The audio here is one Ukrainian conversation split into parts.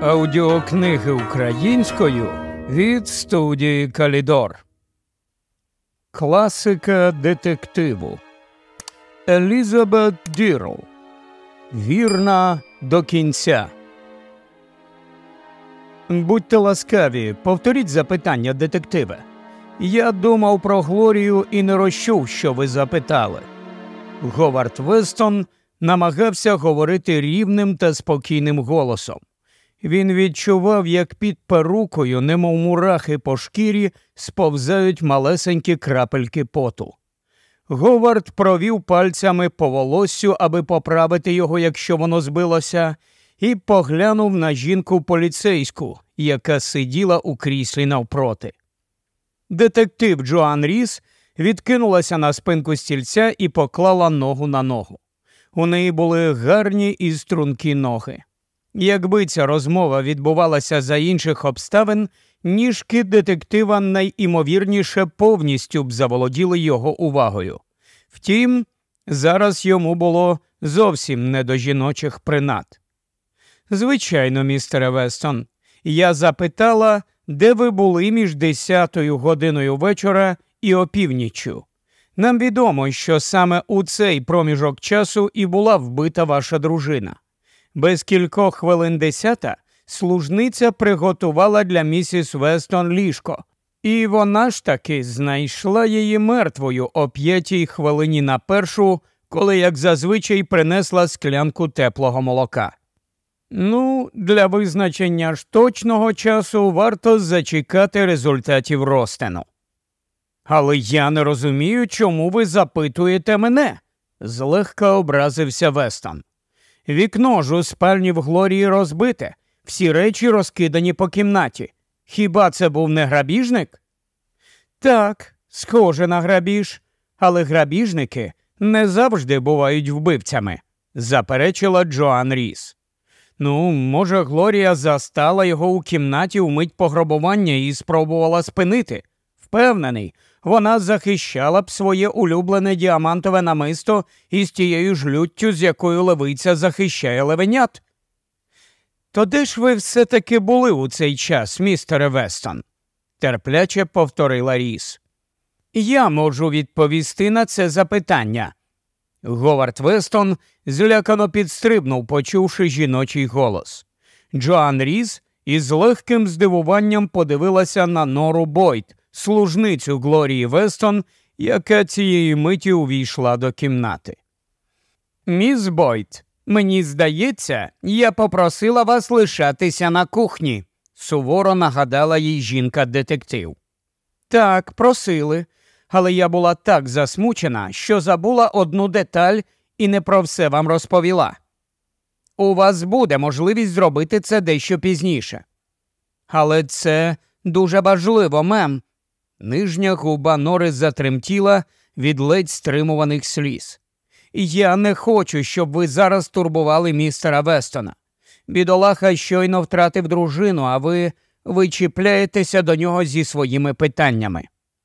Аудіокниги українською від студії Калідор. Класика детективу. Елізабет Дірл. Вірна до кінця. Будьте ласкаві, повторіть запитання, детективе. Я думав про Глорію і не розчув, що ви запитали. Говард Вестон намагався говорити рівним та спокійним голосом. Він відчував, як під перукою, немов мурахи по шкірі, сповзають малесенькі крапельки поту. Говард провів пальцями по волоссю, аби поправити його, якщо воно збилося, і поглянув на жінку-поліцейську, яка сиділа у кріслі навпроти. Детектив Джоан Ріс відкинулася на спинку стільця і поклала ногу на ногу. У неї були гарні і стрункі ноги. Якби ця розмова відбувалася за інших обставин, ніжки детектива найімовірніше повністю б заволоділи його увагою. Втім, зараз йому було зовсім не до жіночих принад. «Звичайно, містере Вестон, я запитала, де ви були між 10-ю годиною вечора і опівніччю. Нам відомо, що саме у цей проміжок часу і була вбита ваша дружина. Без кількох хвилин 10-та служниця приготувала для місіс Вестон ліжко, і вона ж таки знайшла її мертвою о 5-й хвилині на першу, коли, як зазвичай, принесла склянку теплого молока. Ну, для визначення ж точного часу варто зачекати результатів розтину». «Але я не розумію, чому ви запитуєте мене?» – злегка образився Вестон. «Вікно ж у спальні в Глорії розбите, всі речі розкидані по кімнаті. Хіба це був не грабіжник?» «Так, схоже на грабіж, але грабіжники не завжди бувають вбивцями», – заперечила Джоан Ріс. «Ну, може, Глорія застала його у кімнаті у мить пограбування і спробувала спинити. Впевнений, вона захищала б своє улюблене діамантове намисто із тією ж люттю, з якою левиця захищає левенят». «То де ж ви все-таки були у цей час, містере Вестон?» – терпляче повторила Ріс. «Я можу відповісти на це запитання». Говард Вестон злякано підстрибнув, почувши жіночий голос. Джоан Ріс із легким здивуванням подивилася на Нору Бойд, служницю Глорії Вестон, яка цієї миті увійшла до кімнати. «Міс Бойд, мені здається, я попросила вас лишатися на кухні», – суворо нагадала їй жінка-детектив. «Так, просили, але я була так засмучена, що забула одну деталь і не про все вам розповіла. У вас буде можливість зробити це дещо пізніше». «Але це дуже важливо, мем». Нижня губа Нори затремтіла від ледь стримуваних сліз. «Я не хочу, щоб ви зараз турбували містера Вестона. Бідолаха щойно втратив дружину, а ви чіпляєтеся до нього зі своїми питаннями».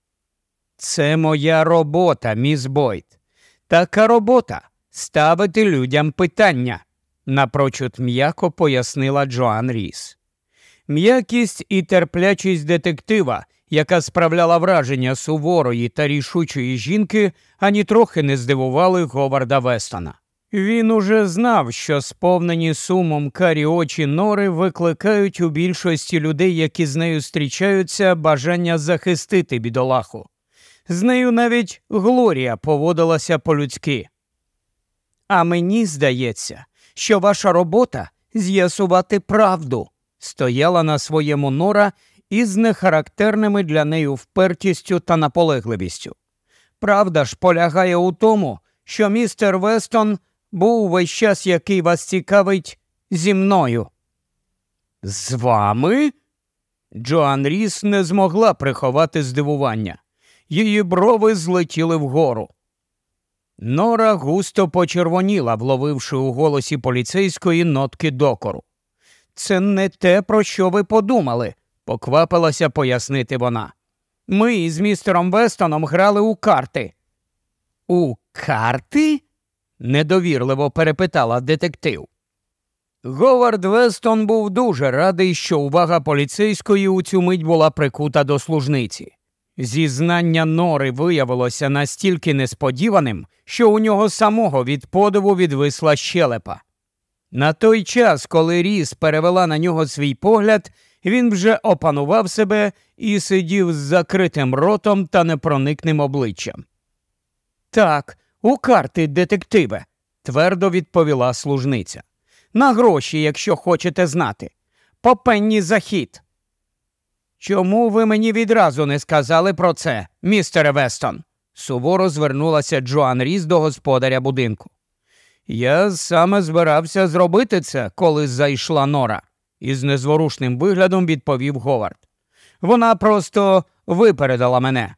«Це моя робота, міс Бойд. Така робота – ставити людям питання», – напрочуд м'яко пояснила Джоан Ріс. М'якість і терплячість детектива, яка справляла враження суворої та рішучої жінки, ані трохи не здивували Говарда Вестона. Він уже знав, що сповнені сумом карі очі Нори викликають у більшості людей, які з нею зустрічаються, бажання захистити бідолаху. З нею навіть Глорія поводилася по-людськи. «А мені здається, що ваша робота – з'ясувати правду», – стояла на своєму Нора із нехарактерними для неї впертістю та наполегливістю. «Правда ж полягає у тому, що містер Вестон був весь час, який вас цікавить, зі мною». «З вами?» Джоан Ріс не змогла приховати здивування. Її брови злетіли вгору. Нора густо почервоніла, вловивши у голосі поліцейської нотки докору. «Це не те, про що ви подумали», – поквапилася пояснити вона. «Ми із містером Вестоном грали у карти». «У карти?» – недовірливо перепитала детектив. Говард Вестон був дуже радий, що увага поліцейської у цю мить була прикута до служниці. Зізнання Нори виявилося настільки несподіваним, що у нього самого від подиву відвисла щелепа. На той час, коли Різ перевела на нього свій погляд, він вже опанував себе і сидів з закритим ротом та непроникним обличчям. «Так, у карти, детективе», – твердо відповіла служниця. «На гроші, якщо хочете знати. По пенні за хід». «Чому ви мені відразу не сказали про це, містере Вестон?» – суворо звернулася Джоан Різ до господаря будинку. «Я саме збирався зробити це, коли зайшла Нора», – із незворушним виглядом відповів Говард. «Вона просто випередила мене».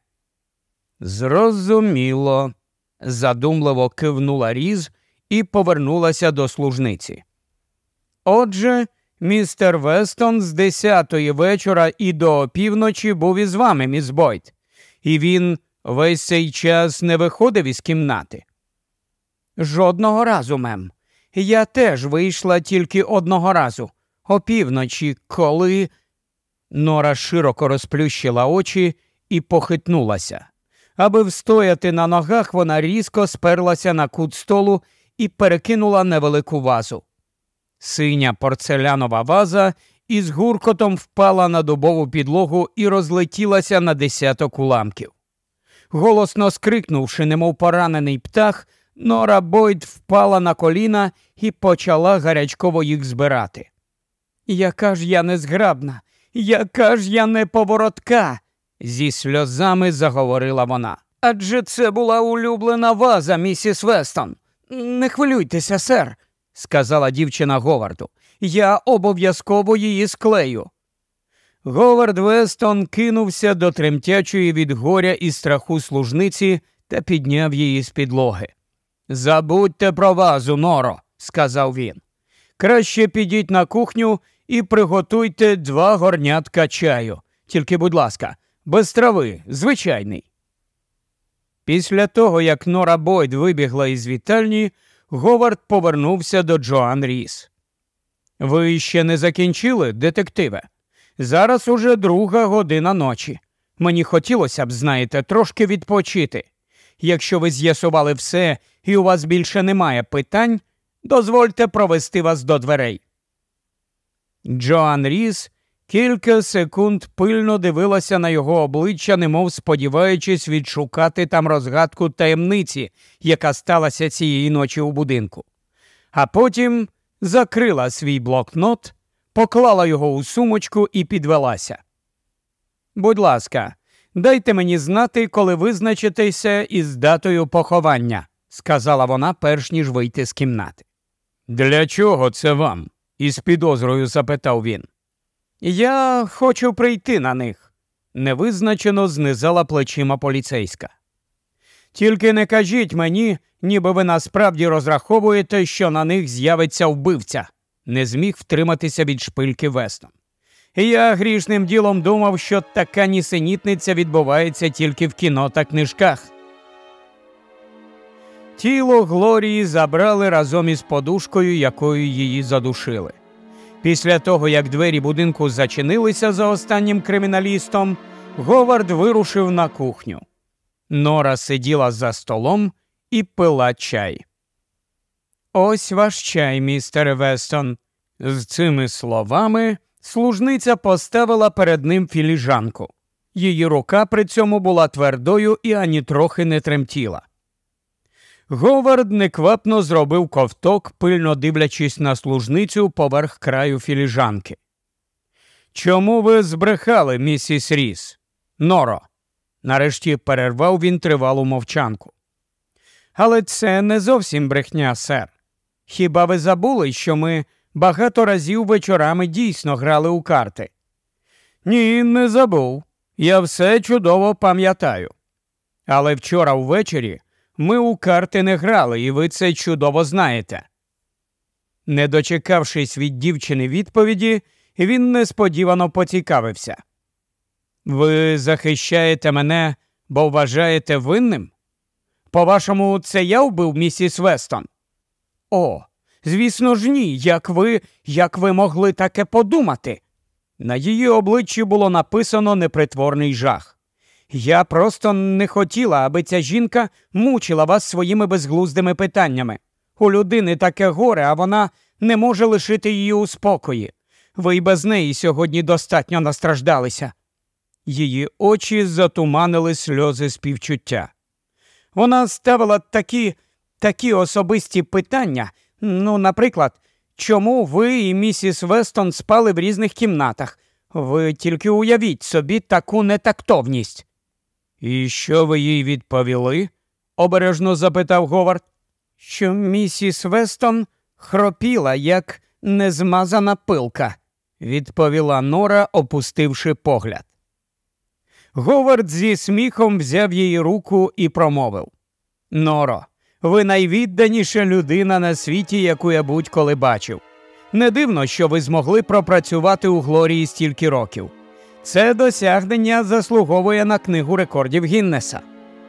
«Зрозуміло», – задумливо кивнула Різ і повернулася до служниці. «Отже, містер Вестон з 10-ї вечора і до опівночі був із вами, міс Бойд, і він весь цей час не виходив із кімнати?» «Жодного разу, мем. Я теж вийшла тільки одного разу, опівночі, коли...» Нора широко розплющила очі і похитнулася. Аби встояти на ногах, вона різко сперлася на кут столу і перекинула невелику вазу. Синя порцелянова ваза із гуркотом впала на дубову підлогу і розлетілася на 10 уламків. Голосно скрикнувши, немов поранений птах, Нора Бойд впала на коліна і почала гарячково їх збирати. «Яка ж я незграбна! Яка ж я неповоротка!» – зі сльозами заговорила вона. «Адже це була улюблена ваза, місіс Вестон. Не хвилюйтеся, сер», – сказала дівчина Говарду. «Я обов'язково її склею». Говард Вестон кинувся до тремтячої від горя і страху служниці та підняв її з підлоги. «Забудьте про вазу, Норо», – сказав він. «Краще підіть на кухню і приготуйте 2 горнятка чаю. Тільки, будь ласка, без трави, звичайний». Після того, як Нора Бойд вибігла із вітальні, Говард повернувся до Джоан Різ. «Ви ще не закінчили, детективе? Зараз уже 2 година ночі. Мені хотілося б, знаєте, трошки відпочити. Якщо ви з'ясували все і у вас більше немає питань, дозвольте провести вас до дверей». Джоан Різ кілька секунд пильно дивилася на його обличчя, немов сподіваючись відшукати там розгадку таємниці, яка сталася цієї ночі у будинку. А потім закрила свій блокнот, поклала його у сумочку і підвелася. «Будь ласка, дайте мені знати, коли визначитеся із датою поховання», – сказала вона, перш ніж вийти з кімнати. «Для чого це вам?» – із підозрою запитав він. «Я хочу прийти на них», – невизначено знизала плечима поліцейська. «Тільки не кажіть мені, ніби ви насправді розраховуєте, що на них з'явиться вбивця», – не зміг втриматися від шпильки Вестон. «Я грішним ділом думав, що така нісенітниця відбувається тільки в кіно та книжках». Тіло Глорії забрали разом із подушкою, якою її задушили. Після того, як двері будинку зачинилися за останнім криміналістом, Говард вирушив на кухню. Нора сиділа за столом і пила чай. «Ось ваш чай, містере Вестон». З цими словами служниця поставила перед ним філіжанку. Її рука при цьому була твердою і ані трохи не тремтіла. Говард неквапно зробив ковток, пильно дивлячись на служницю поверх краю філіжанки. «Чому ви збрехали, місіс Різ? Норо!» Нарешті перервав він тривалу мовчанку. «Але це не зовсім брехня, сер. Хіба ви забули, що ми багато разів вечорами дійсно грали у карти?» «Ні, не забув. Я все чудово пам'ятаю. Але вчора ввечері ми у карти не грали, і ви це чудово знаєте». Не дочекавшись від дівчини відповіді, він несподівано поцікавився. «Ви захищаєте мене, бо вважаєте винним? По-вашому, це я вбив місіс Вестон?» «О, Звісно ж ні, як ви могли таке подумати? На її обличчі було написано непритворний жах. Я просто не хотіла, аби ця жінка мучила вас своїми безглуздими питаннями. У людини таке горе, а вона не може лишити її у спокої. Ви й без неї сьогодні достатньо настраждалися. Її очі затуманили сльози співчуття. Вона ставила такі особисті питання, наприклад, чому ви і місіс Вестон спали в різних кімнатах? Ви тільки уявіть собі таку нетактовність. І що ви їй відповіли? Обережно запитав Говард. Що місіс Вестон хропіла, як незмазана пилка, відповіла Нора, опустивши погляд. Говард зі сміхом взяв її руку і промовив. Норо, ви найвідданіша людина на світі, яку я будь-коли бачив. Не дивно, що ви змогли пропрацювати у Глорії стільки років. Це досягнення заслуговує на книгу рекордів Гіннеса.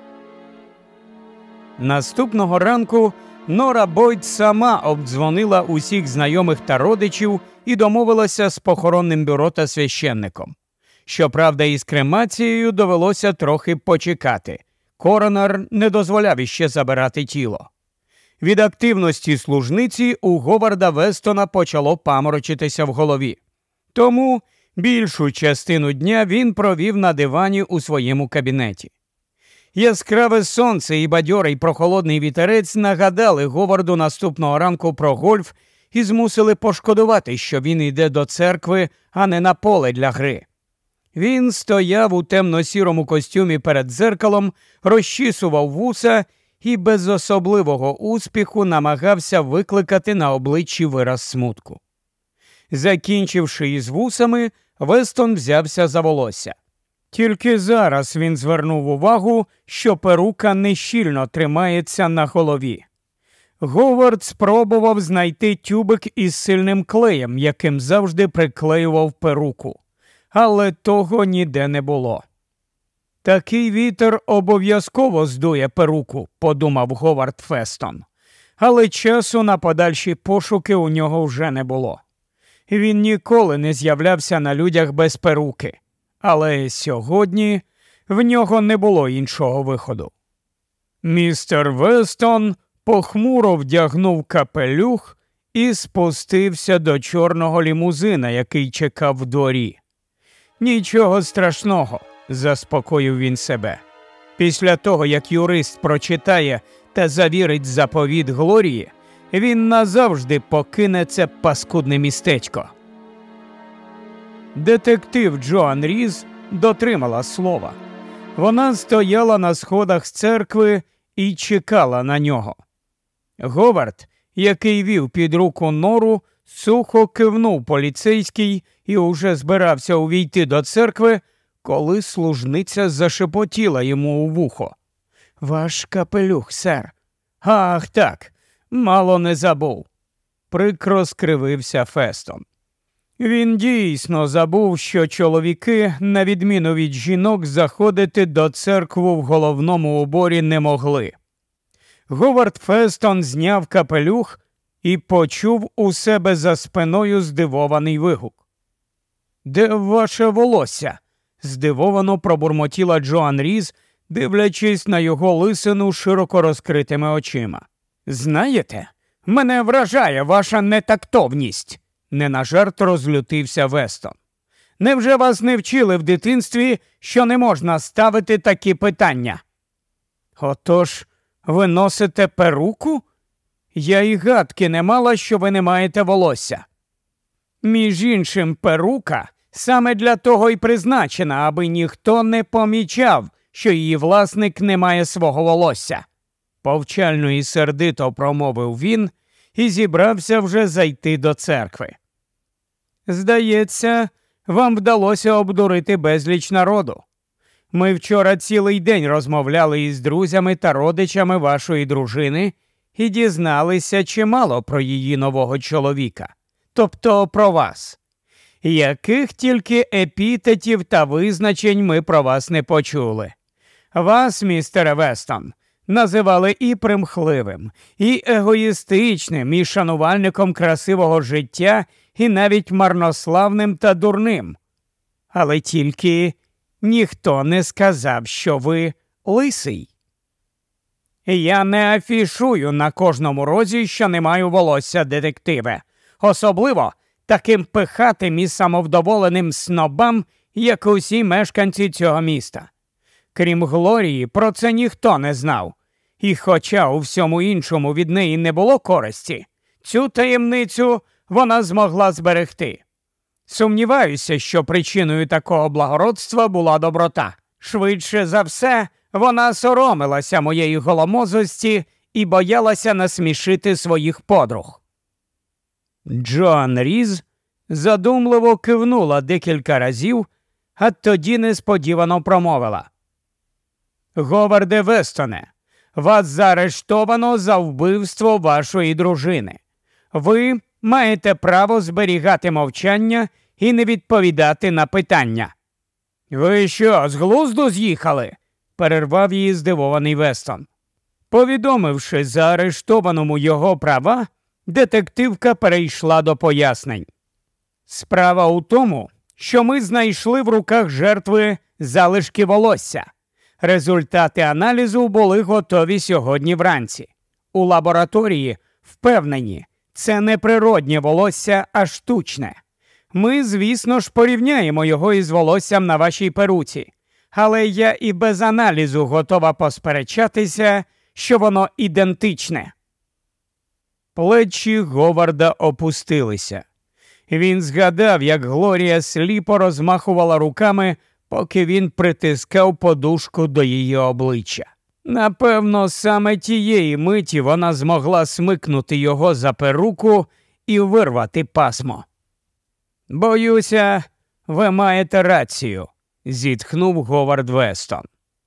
Наступного ранку Нора Бойд сама обдзвонила усіх знайомих та родичів і домовилася з похоронним бюро та священником. Щоправда, із кремацією довелося трохи почекати. Коронер не дозволяв іще забирати тіло. Від активності служниці у Говарда Вестона почало паморочитися в голові. Тому більшу частину дня він провів на дивані у своєму кабінеті. Яскраве сонце і бадьорий прохолодний вітерець нагадали Говарду наступного ранку про гольф і змусили пошкодувати, що він йде до церкви, а не на поле для гри. Він стояв у темно-сірому костюмі перед дзеркалом, розчісував вуса і без особливого успіху намагався викликати на обличчі вираз смутку. Закінчивши із вусами, Вестон взявся за волосся. Тільки зараз він звернув увагу, що перука нещільно тримається на голові. Говард спробував знайти тюбик із сильним клеєм, яким завжди приклеював перуку. Але того ніде не було. «Такий вітер обов'язково здує перуку», – подумав Говард Вестон. Але часу на подальші пошуки у нього вже не було. Він ніколи не з'являвся на людях без перуки. Але сьогодні в нього не було іншого виходу. Містер Вестон похмуро вдягнув капелюх і спустився до чорного лімузина, який чекав в дворі. «Нічого страшного», – заспокоїв він себе. Після того, як юрист прочитає та завірить заповіт Глорії, він назавжди покине це паскудне містечко. Детектив Джоан Різ дотримала слова. Вона стояла на сходах з церкви і чекала на нього. Говард, який вів під руку Нору, сухо кивнув поліцейський і уже збирався увійти до церкви, коли служниця зашепотіла йому у вухо. «Ваш капелюх, сер». «Ах, так, мало не забув». Прикро скривився Вестон. Він дійсно забув, що чоловіки, на відміну від жінок, заходити до церкви в головному уборі не могли. Говард Вестон зняв капелюх і почув у себе за спиною здивований вигук. «Де ваше волосся?» – здивовано пробурмотіла Джоан Різ, дивлячись на його лисину широко розкритими очима. «Знаєте, мене вражає ваша нетактовність!» – не на жарт розлютився Вестон. «Невже вас не вчили в дитинстві, що не можна ставити такі питання?» «Отож, ви носите перуку? Я і гадки не мала, що ви не маєте волосся». «Між іншим, перука саме для того й призначена, аби ніхто не помічав, що її власник не має свого волосся», – повчально і сердито промовив він і зібрався вже зайти до церкви. «Здається, вам вдалося обдурити безліч народу. Ми вчора цілий день розмовляли із друзями та родичами вашої дружини і дізналися чимало про її нового чоловіка, тобто про вас. Яких тільки епітетів та визначень ми про вас не почули. Вас, містере Вестон, називали і примхливим, і егоїстичним, і шанувальником красивого життя, і навіть марнославним та дурним. Але тільки ніхто не сказав, що ви лисий. Я не афішую на кожному розі, що не маю волосся, детективе. Особливо таким пихатим і самовдоволеним снобам, як усі мешканці цього міста. Крім Глорії, про це ніхто не знав. І хоча у всьому іншому від неї не було користі, цю таємницю вона змогла зберегти. Сумніваюся, що причиною такого благородства була доброта. Швидше за все, вона соромилася моєї голомозості і боялася насмішити своїх подруг. Джоан Різ задумливо кивнула декілька разів, а тоді несподівано промовила. «Говарде Вестоне, вас заарештовано за вбивство вашої дружини. Ви маєте право зберігати мовчання і не відповідати на питання». «Ви що, з глузду з'їхали?» – перервав її здивований Вестон. Повідомивши заарештованому його права, детективка перейшла до пояснень. «Справа у тому, що ми знайшли в руках жертви залишки волосся. Результати аналізу були готові сьогодні вранці. У лабораторії впевнені, це не природнє волосся, а штучне. Ми, звісно ж, порівняємо його із волоссям на вашій перуці. Але я і без аналізу готова посперечатися, що воно ідентичне». Плечі Говарда опустилися. Він згадав, як Глорія сліпо розмахувала руками, поки він притискав подушку до її обличчя. Напевно, саме тієї миті вона змогла смикнути його за перуку і вирвати пасмо. «Боюся, ви маєте рацію», – зітхнув Говард Вестон.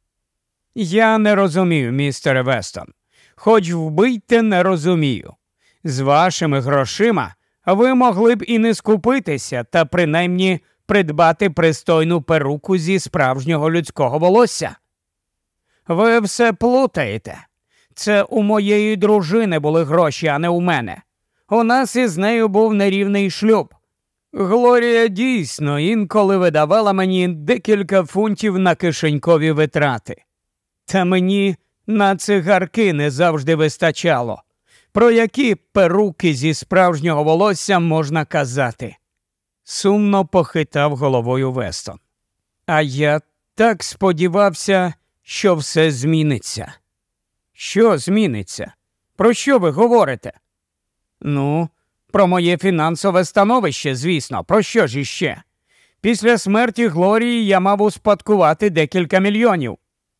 «Я не розумію, містере Вестон. Хоч вбийте, не розумію. З вашими грошима ви могли б і не скупитися та принаймні придбати пристойну перуку зі справжнього людського волосся. Ви все плутаєте. Це у моєї дружини були гроші, а не у мене. У нас із нею був нерівний шлюб. Глорія дійсно інколи видавала мені декілька фунтів на кишенькові витрати. Та мені на цигарки не завжди вистачало. Про які перуки зі справжнього волосся можна казати?» Сумно похитав головою Вестон. «А я так сподівався, що все зміниться». «Що зміниться? Про що ви говорите?» «Ну, про моє фінансове становище, звісно. Про що ж іще? Після смерті Глорії я мав успадкувати декілька мільйонів».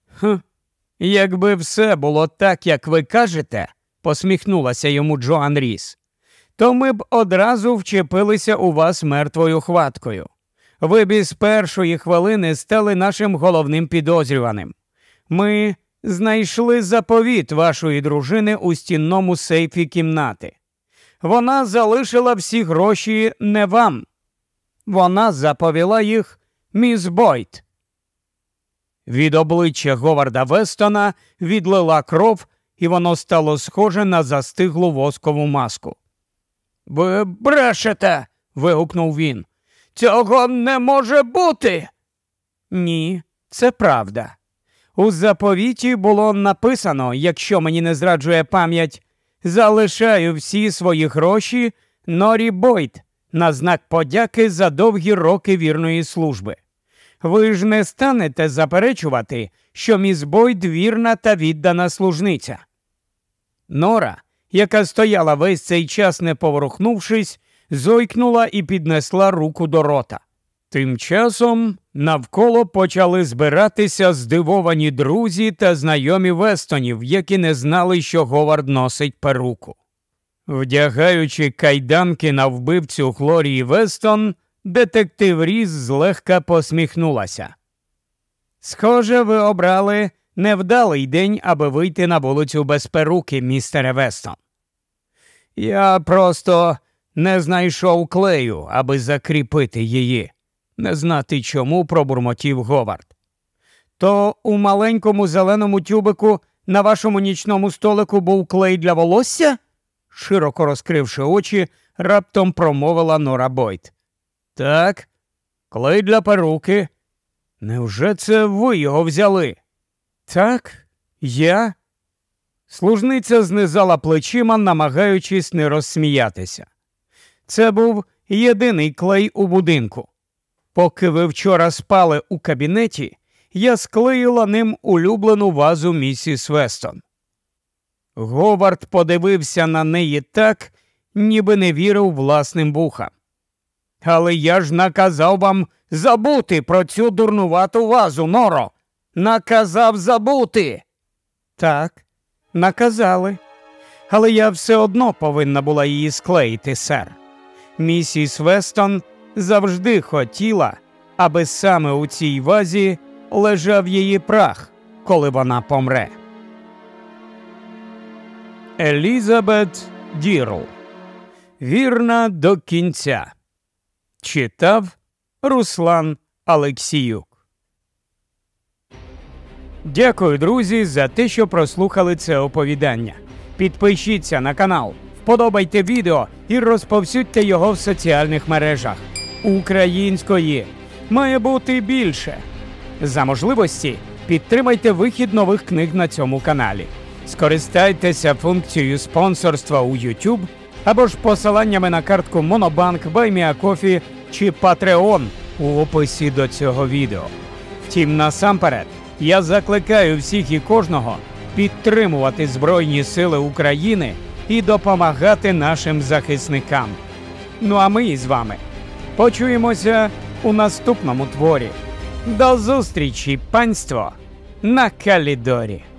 Якби все було так, як ви кажете, посміхнулася йому Джоан Різ, то ми б одразу вчепилися у вас мертвою хваткою. Ви б із першої хвилини стали нашим головним підозрюваним. Ми знайшли заповіт вашої дружини у стінному сейфі кімнати. Вона залишила всі гроші не вам. Вона заповіла їх міс Бойд». Від обличчя Говарда Вестона відлила кров, і воно стало схоже на застиглу воскову маску. «Ви брешете!» – вигукнув він. «Цього не може бути!» «Ні, це правда. У заповіті було написано, якщо мені не зраджує пам'ять, залишаю всі свої гроші Норі Бойд на знак подяки за довгі роки вірної служби. Ви ж не станете заперечувати, що міс Бойд вірна та віддана служниця». Нора, яка стояла весь цей час не поворухнувшись, зойкнула і піднесла руку до рота. Тим часом навколо почали збиратися здивовані друзі та знайомі Вестонів, які не знали, що Говард носить перуку. Вдягаючи кайданки на вбивцю Глорії Вестон, детектив Різ злегка посміхнулася. «Схоже, ви обрали невдалий день, аби вийти на вулицю без перуки, містере Вестон». «Я просто не знайшов клею, аби закріпити її», – не знати чому пробурмотів Говард. «То у маленькому зеленому тюбику на вашому нічному столику був клей для волосся? Широко розкривши очі, раптом промовила Нора Бойд. Так, клей для перуки. Невже це ви його взяли? Так, я. Служниця знизала плечима, намагаючись не розсміятися. Це був єдиний клей у будинку. Поки ви вчора спали у кабінеті, я склеїла ним улюблену вазу місіс Вестон. Говард подивився на неї так, ніби не вірив власним вухам. Але я ж наказав вам забути про цю дурнувату вазу, Норо. Наказав забути. Так, наказали. Але я все одно повинна була її склеїти, сер. Місіс Вестон завжди хотіла, аби саме у цій вазі лежав її прах, коли вона помре. Елізабет Дірл. Вірна до кінця. Читав Руслан Алексіюк. Дякую, друзі, за те, що прослухали це оповідання. Підпишіться на канал, вподобайте відео і розповсюдьте його в соціальних мережах. Української має бути більше. За можливості підтримайте вихід нових книг на цьому каналі. Скористайтеся функцією спонсорства у YouTube або ж посиланнями на картку Monobank, BuyMeACoffee чи Patreon у описі до цього відео. Втім, насамперед, я закликаю всіх і кожного підтримувати Збройні Сили України і допомагати нашим захисникам. Ну а ми із вами почуємося у наступному творі. До зустрічі, панство, на Калідорі!